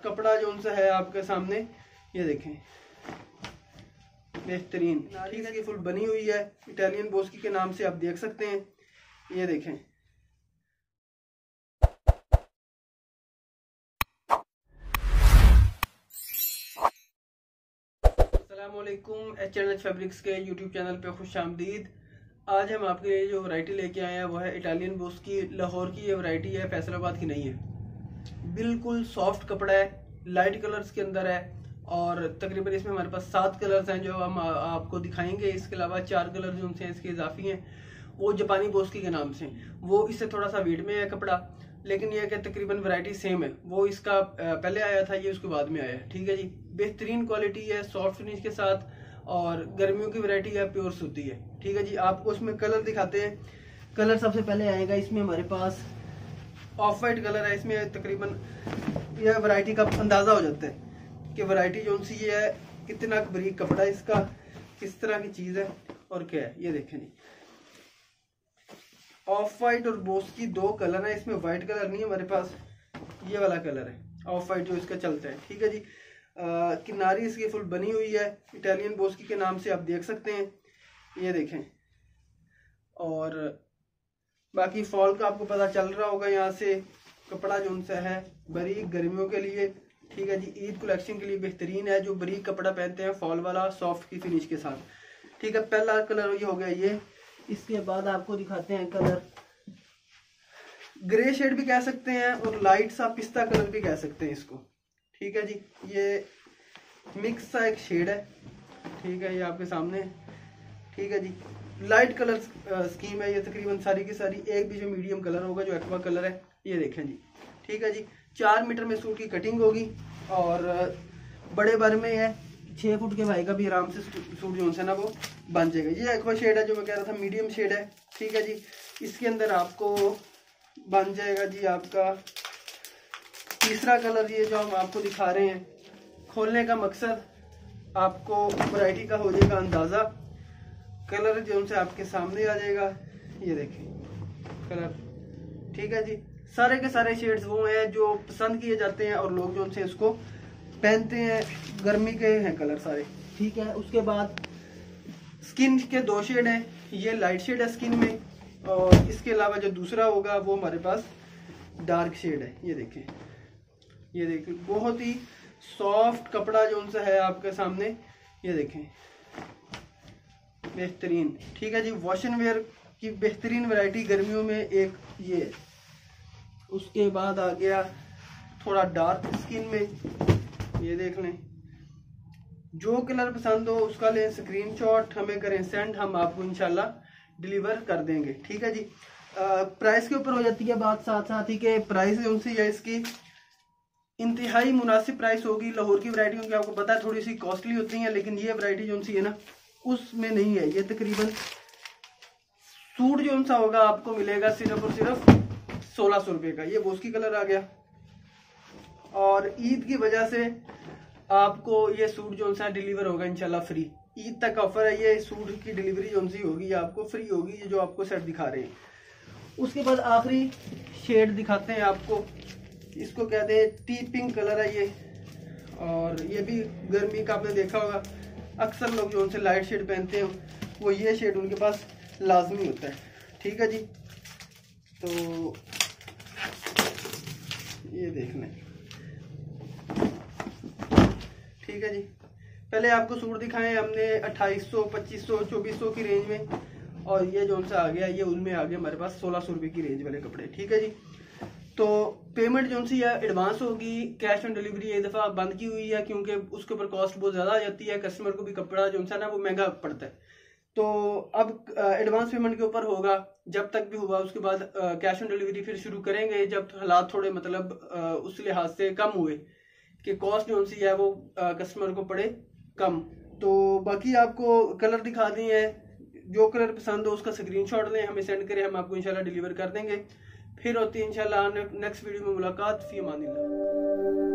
कपड़ा जो उनसे है आपके सामने, ये देखें बेहतरीन, ठीक है, कि फुल बनी हुई है इटालियन बोस्की के नाम से, आप देख सकते हैं। ये देखें, अस्सलामुअलैकुम, एच फैब्रिक्स के यूट्यूब चैनल पे खुश आमदीद। आज हम आपके लिए जो वैरायटी लेके आए हैं वो है इटालियन बोस्की। लाहौर की ये वैरायटी है, फैसलाबाद की नहीं है। बिल्कुल सॉफ्ट कपड़ा है, लाइट कलर्स के अंदर है और तकरीबन इसमें हमारे पास 7 कलर्स हैं जो हम आपको दिखाएंगे। इसके अलावा 4 कलर जो उनसे इसके इजाफी हैं वो जापानी बोस्की के नाम से। वो इससे थोड़ा सा वेट में है कपड़ा, लेकिन यह कि तकरीबन वैरायटी सेम है। वो इसका पहले आया था, ये उसके बाद में आया है। ठीक है जी, बेहतरीन क्वालिटी है, सॉफ्ट फिनिश के साथ, और गर्मियों की वैरायटी है, प्योर सूती है। ठीक है जी, आपको इसमें कलर दिखाते हैं। कलर सबसे पहले आएगा इसमें हमारे पास ऑफ वाइट कलर है। इसमें तकरीबन यह वैरायटी का अंदाजा हो जाता है कि वैरायटी जो सी ये है, कितना बारीक कपड़ा है इसका, किस तरह की चीज है और क्या है। ये देखें जी, ऑफ वाइट और बोस्की 2 कलर है इसमें। वाइट कलर नहीं है हमारे पास, ये वाला कलर है ऑफ वाइट जो इसका चलता है। ठीक है जी, किनारी इसकी फुल बनी हुई है इटालियन बोस्की के नाम से, आप देख सकते हैं। ये देखें, और बाकी फॉल का आपको पता चल रहा होगा यहाँ से। कपड़ा जो उनसे है बारीक, गर्मियों के लिए। ठीक है जी, ईद कलेक्शन के लिए बेहतरीन है। जो बारीक कपड़ा पहनते हैं फॉल वाला, सॉफ्ट की फिनिश के साथ। ठीक है, पहला कलर ये हो गया ये। इसके बाद आपको दिखाते हैं कलर, ग्रे शेड भी कह सकते हैं और लाइट सा पिस्ता कलर भी कह सकते हैं इसको। ठीक है जी, ये मिक्स सा एक शेड है। ठीक है, ये आपके सामने। ठीक है जी, लाइट कलर स्कीम है ये तकरीबन सारी की सारी। एक भी जो मीडियम कलर होगा जो एक्वा कलर है, ये देखें जी। ठीक है जी, 4 मीटर में सूट की कटिंग होगी और बड़े बार में है 6 फुट के भाई का भी आराम से सूट जो है ना वो बन जाएगा। ये एक्वा शेड है जो मैं कह रहा था, मीडियम शेड है। ठीक है जी, इसके अंदर आपको बन जाएगा जी आपका तीसरा कलर, ये जो हम आपको दिखा रहे हैं। खोलने का मकसद आपको वैरायटी का हो जाएगा अंदाजा। कलर जो उनसे आपके सामने आ जाएगा, ये देखें कलर। ठीक है जी, सारे के सारे शेड्स वो हैं जो पसंद किए जाते हैं और लोग जो उनसे इसको पहनते हैं। गर्मी के हैं कलर सारे। ठीक है, उसके बाद स्किन के 2 शेड हैं। ये लाइट शेड है स्किन में, और इसके अलावा जो दूसरा होगा वो हमारे पास डार्क शेड है। ये देखें, ये देखें, बहुत ही सॉफ्ट कपड़ा जो उनसे है आपके सामने। ये देखें बेहतरीन। ठीक है जी, वॉशन वेयर की बेहतरीन वैरायटी गर्मियों में एक ये। उसके बाद आ गया थोड़ा डार्क स्किन में, ये देख लें। जो कलर पसंद हो उसका लें स्क्रीनशॉट, हमें करें सेंड, हम आपको इंशाल्लाह डिलीवर कर देंगे। ठीक है जी, प्राइस के ऊपर हो जाती है बात, साथ साथ ही के प्राइस जो उनसे या इसकी इंतहाई मुनासिब प्राइस होगी। लाहौर की वैरायटियों की आपको पता है थोड़ी सी कॉस्टली होती है, लेकिन ये वैरायटी जो सी है ना उसमें नहीं है। ये तकरीबन सूट जो सा होगा आपको मिलेगा सिर्फ और सिर्फ 1600 रुपये का। ये बोस्की कलर आ गया, और ईद की वजह से आपको ये सूट जो सा डिलीवर होगा इंशाल्लाह फ्री। ईद तक ऑफर है, ये सूट की डिलीवरी जो सी होगी आपको फ्री होगी, ये जो आपको सेट दिखा रहे हैं। उसके बाद आखिरी शेड दिखाते हैं आपको, इसको कहते हैं टी पिंक कलर है ये, और ये भी गर्मी का आपने देखा होगा। अक्सर लोग जो उनसे लाइट शेड पहनते हैं वो ये शेड उनके पास लाजमी होता है। ठीक है जी, तो ये देख लें। ठीक है जी, पहले आपको सूट दिखाए हमने 2800, 2500, 2400 की रेंज में, और ये जो सा आ गया ये उनमें आ गया हमारे पास 1600 रुपये की रेंज वाले कपड़े। ठीक है जी, तो पेमेंट जो सी है एडवांस होगी। कैश ऑन डिलीवरी एक दफ़ा बंद की हुई है क्योंकि उसके ऊपर कॉस्ट बहुत ज़्यादा आ जाती है, कस्टमर को भी कपड़ा जो सा ना वो महंगा पड़ता है। तो अब एडवांस पेमेंट के ऊपर होगा, जब तक भी हुआ। उसके बाद कैश ऑन डिलीवरी फिर शुरू करेंगे जब हालात थोड़े मतलब उस लिहाज से कम हुए कि कॉस्ट जो सी है वो कस्टमर को पड़े कम। तो बाकी आपको कलर दिखा दिए हैं, जो कलर पसंद हो उसका स्क्रीनशॉट लें, हमें सेंड करें, हम आपको इंशाल्लाह डिलीवर कर देंगे। फिर होती है इंशाल्लाह नेक्स्ट वीडियो में मुलाकात। फी अमानिल्लाह।